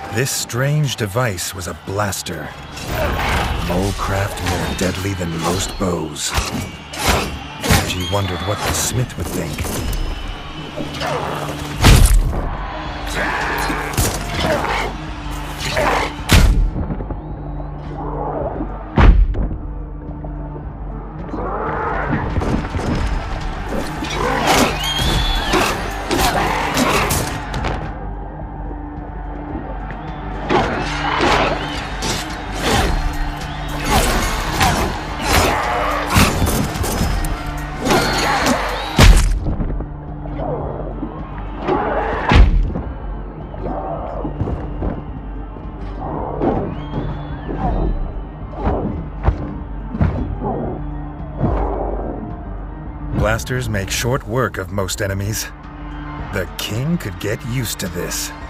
This strange device was a blaster. Mole craft more deadly than most bows. She wondered what the smith would think. Blasters make short work of most enemies. The king could get used to this.